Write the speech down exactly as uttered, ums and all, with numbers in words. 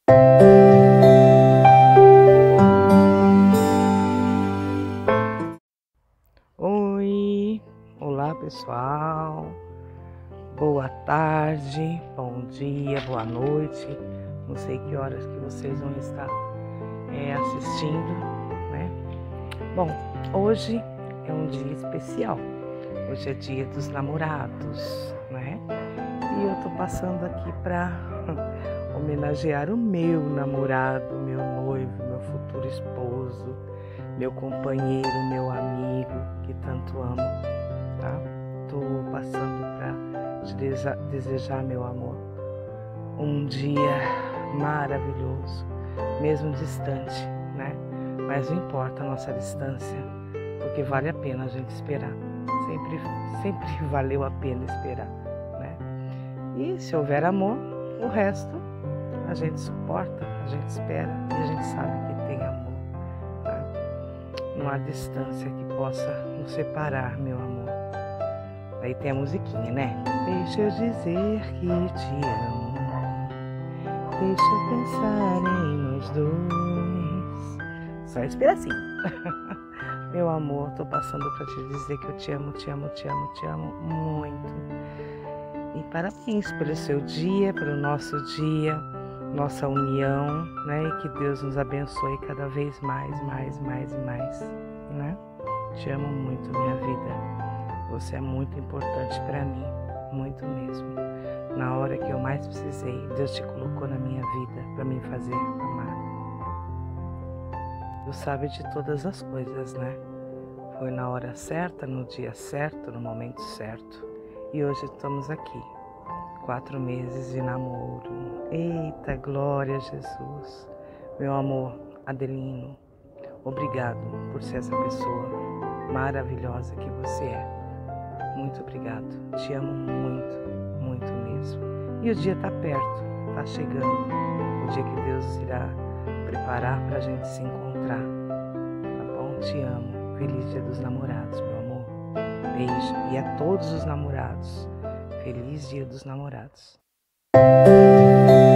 Oi, olá pessoal, boa tarde, bom dia, boa noite, não sei que horas que vocês vão estar é, assistindo, né? Bom, hoje é um dia especial, hoje é dia dos namorados, né? E eu tô passando aqui para homenagear o meu namorado, meu noivo, meu futuro esposo, meu companheiro, meu amigo que tanto amo, tá? Tô passando para te desejar, desejar, meu amor, um dia maravilhoso, mesmo distante, né? Mas não importa a nossa distância, porque vale a pena a gente esperar. Sempre, sempre valeu a pena esperar, né? E se houver amor, o resto a gente suporta, a gente espera e a gente sabe que tem amor, tá? Não há distância que possa nos separar, meu amor. Aí tem a musiquinha, né? Deixa eu dizer que te amo, deixa eu pensar em nós dois. Só espera assim. Meu amor, tô passando pra te dizer que eu te amo, te amo, te amo, te amo muito. E parabéns pelo seu dia, pelo nosso dia, nossa união, né? E que Deus nos abençoe cada vez mais, mais, mais e mais, né? Te amo muito, minha vida. Você é muito importante para mim, muito mesmo. Na hora que eu mais precisei, Deus te colocou na minha vida para me fazer amar. Deus sabe de todas as coisas, né? Foi na hora certa, no dia certo, no momento certo. E hoje estamos aqui. Quatro meses de namoro. Eita, glória a Jesus. Meu amor, Adelino, obrigado por ser essa pessoa maravilhosa que você é. Muito obrigado. Te amo muito, muito mesmo. E o dia está perto, está chegando. O dia que Deus irá preparar para a gente se encontrar. Tá bom? Te amo. Feliz Dia dos Namorados, meu amor. Beijo. E a todos os namorados. Feliz Dia dos Namorados.